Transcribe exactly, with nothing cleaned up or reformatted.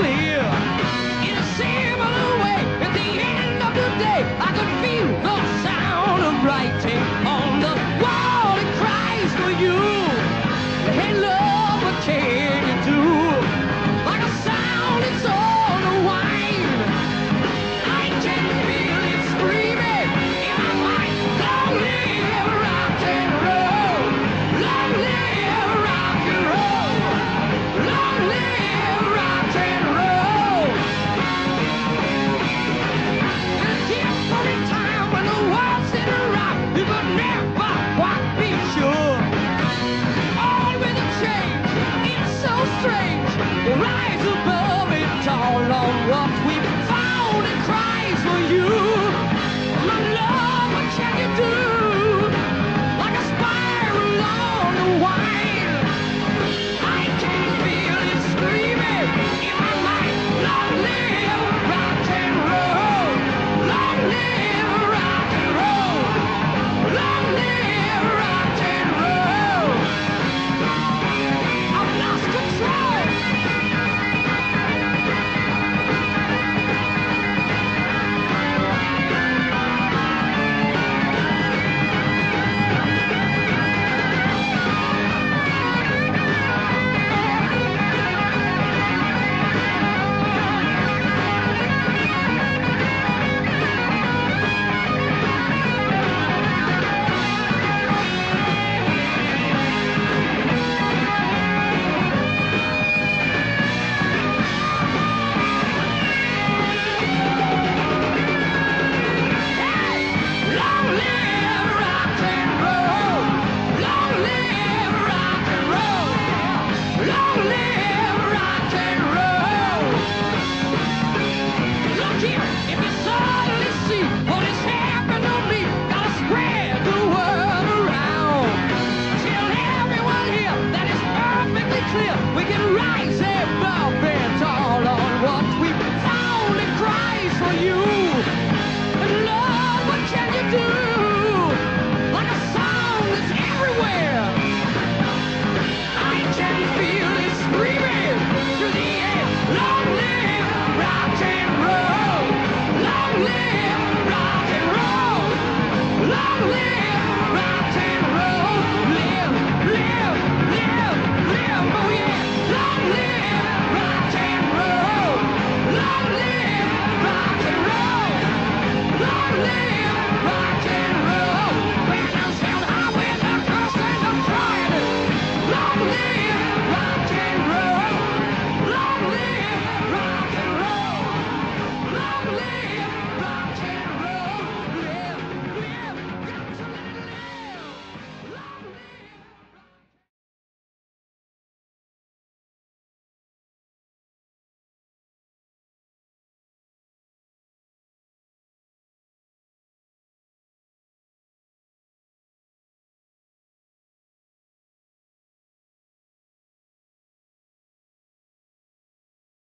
live in a similar way. At the end of the day, I could feel the sound of writing on the wall. It cries for you. Hey, love, what can you do? Like a sound, it's on the wine. I can feel it screaming in my mind. Long live rock and roll. Long live rock and roll. Long live rock and roll. In a different time when the world's in a rock, you could never quite be sure. All with a change, it's so strange. Rise above it all on what we've